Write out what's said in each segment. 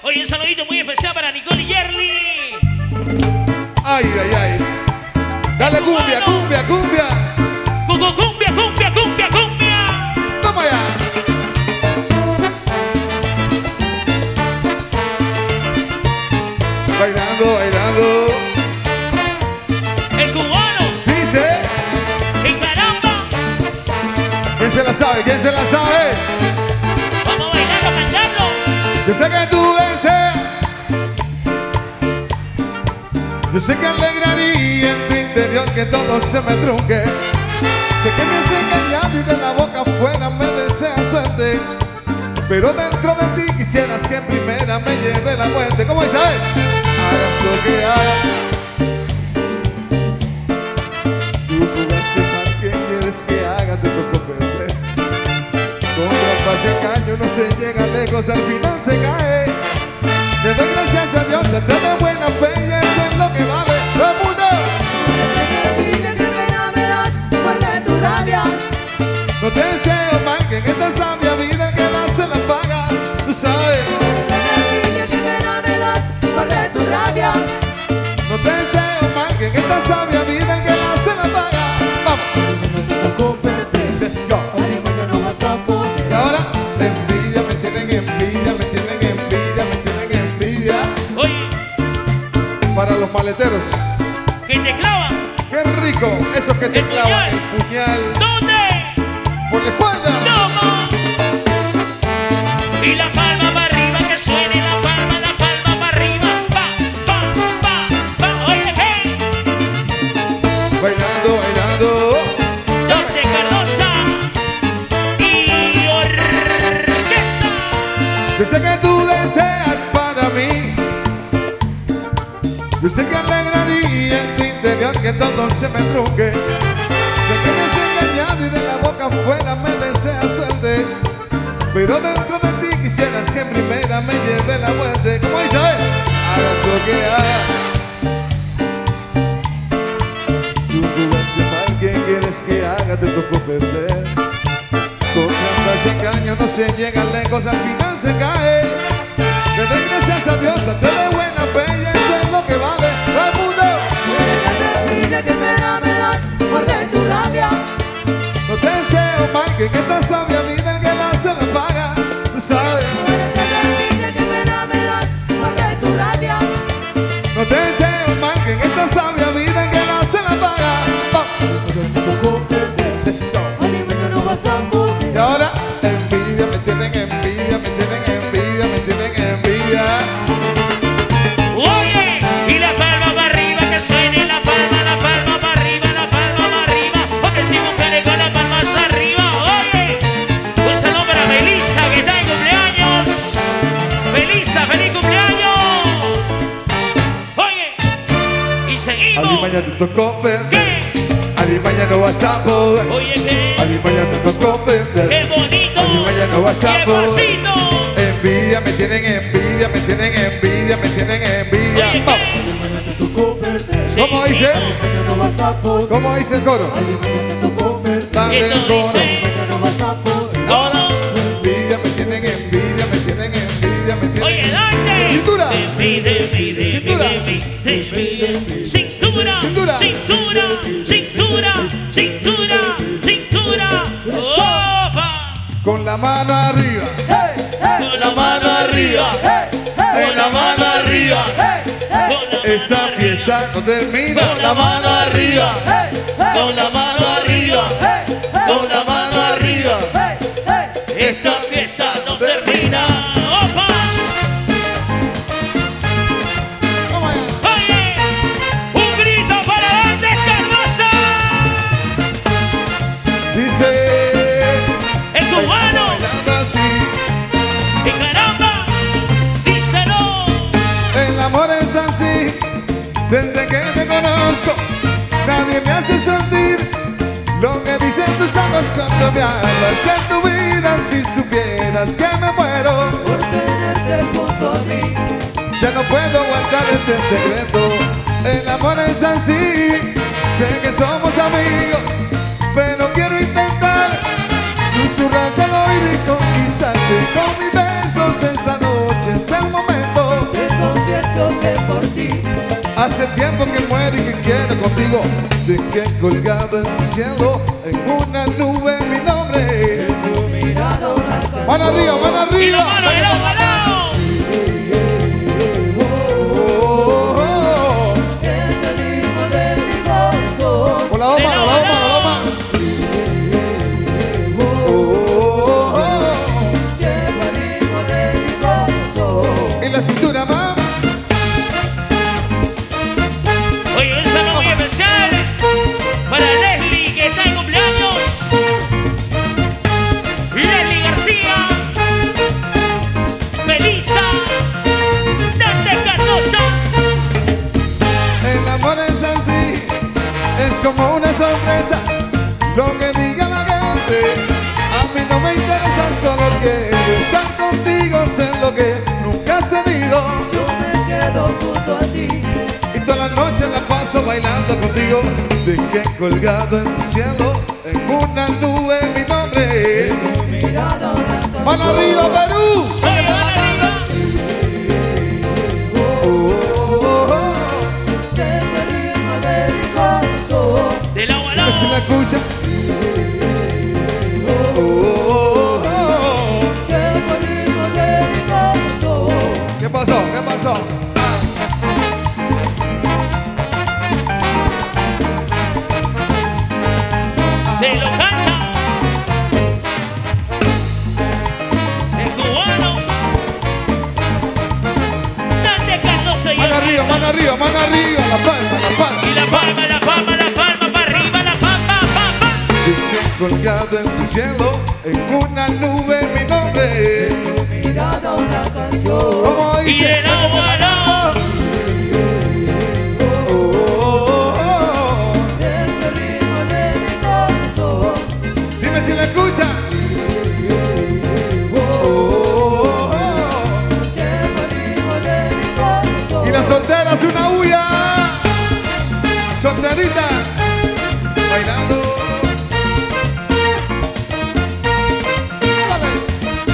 Oye, un saludito muy especial para Nicole y Yerly. Ay, ay, ay. Dale cumbia, cumbia, cumbia. Cumbia, cumbia, cumbia, cumbia. Toma ya. Bailando, bailando. El cubano. Dice. En caramba. ¿Quién se la sabe? ¿Quién se la sabe? Vamos a bailarlo, a cantarlo. Yo sé que tú deseas. Yo sé que alegraría en tu interior que todo se me trunque. Sé que me has engañado y de la boca afuera me deseas suerte. Pero dentro de ti quisieras que en primera me lleve la muerte. ¿Cómo dice? Hagas lo que hagas. Tú jugaste mal, ¿qué quieres que haga? Te tocó perder. Con trampas y engaño no se llega lejos, al final se cae. Te doy gracias a Dios, te trae buena fe y eso es lo que vale. ¡Todo el mundo! No te deseo mal, que en esta sabia vida el que la se la paga, tú sabes. No te deseo mal, que en esta sabia vida el que la se la paga. Vamos. Let's go. Y ahora, envidia, me tienen envidia, me tienen envidia, me tienen envidia. Oye, Para los maleteros, que te clavan. qué rico, esos que te El clavan puñal. el puñal ¿Dónde? por la espalda. Toma. Y la palma para arriba, que suene la palma para arriba. Pa. Oye, hey. Bailando, bailando. Dante Cardosa y Orquesta. Yo sé que tú deseas para mí. Yo sé que alegraría en tu interior que todo se me trunque. Sé que me has engañado y de la boca afuera me deseas suerte. Pero dentro de ti quisieras que en primera me lleve la muerte. ¿Cómo dice? Hagas lo que hagas. Tú jugaste mal, ¿qué quieres que haga? Te tocó perder. Con trampas y engaño no se llega lejos, al final se cae. Le doy gracias a Dios, a toda buena fe y eso es lo que vale. ¡Todo el mundo! No te deseo mal, que en esta sabia vida el que la se la paga, tú sabes. No te deseo mal, que en esta sabia vida el que la se la paga. Let's go. Y ahora, envidia, me tienen envidia, me tienen envidia, me tienen envidia. Oye, y la palma para arriba, que suene la palma para arriba, la palma para arriba. Porque si mujeres con la palma hacia arriba. Oye, un saludo para Melissa, que está en cumpleaños. Melissa, feliz cumpleaños. Oye, y seguimos. Alimaña te tocó perder. ¿Qué? Alimaña no vas a poder. Oye, ¿qué? Alimaña te tocó perder. ¡Qué bonito! Alimaña no vas a ¡Qué poder. pasito! Envidia, me tienen envidia, me tienen envidia, me tienen envidia. Oye, Vamos. ¿qué? ¿Cómo dice? ¿Cómo dice el coro? Dale el Esto coro. dice, Ahora, envidia, me tienen envidia, me tienen envidia, me tienen. oye, Dante. Cintura. Cintura. Cintura. Cintura. Cintura. Cintura. Cintura. Cintura. Opa. Con la mano arriba. Con la mano arriba. Con la mano arriba. Esta mano fiesta no termina. Con la mano arriba. Con la mano arriba. Con la mano arriba. Esta fiesta no termina. Opa. Vamos allá. Oye, un grito para Dante Cardosa. Dice. El cubano. Bailando así. ¡Y caramba! ¡Díselo! El amor es así. Desde que te conozco, nadie me hace sentir lo que dicen tus ojos cuando me hablas de tu vida. Si supieras que me muero Por tenerte junto a mí. ya no puedo guardar este secreto. El amor es así. Sé que somos amigos, pero quiero intentar susurrarte al oído y conquistarte con mis besos esta noche. Es el momento Hace tiempo que muero y que quiero contigo. Dejé colgado en el cielo, en una nube mi nombre. En tu mirada una canción. Mano arriba, mano Y arriba. la mano, y la mano. Es el ritmo de mi corazón. Con la dos manos, la dos manos, la dos manos. Lleva el ritmo de mi corazón. Y la cintura más. Oye, un saludo muy especial para Leslie, que está en cumpleaños. Leslie García, Melissa, Dante Cardosa. El amor es así, es como una sorpresa. Lo que diga la gente, a mí no me interesa, solo quiero estar contigo, sé lo que nunca has tenido. Yo me quedo junto a ti. Y toda la noche la paso bailando contigo. Dejé colgado en tu cielo, en una nube mi nombre. En tu mirada una canción. ¡Mano arriba, Perú! ¡Ven que te la mando! Es el ritmo de mi corazón. Del agua al Dime si la agua. escucha. Lleva el ritmo de mi corazón. ¿Qué pasó? ¿Qué pasó? Se lo canta el cubano Dante Cardosa y Mano arriba, mano arriba, mano arriba. La palma, la palma. y la palma, la palma, la palma para arriba, la palma, palma. Dejé colgado en tu cielo, en una nube mi nombre. En tu mirada una canción. Como Y dice, del ven que te agua la al agua. mando. Es el ritmo de mi corazón. Dime si la escucha. Lleva el ritmo de mi corazón. Y las solteras una huya. Solterita. Bailando. Dale.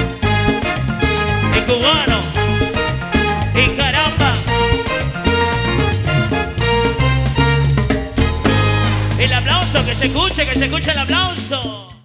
El cubano y caramba. El aplauso, que se escuche el aplauso.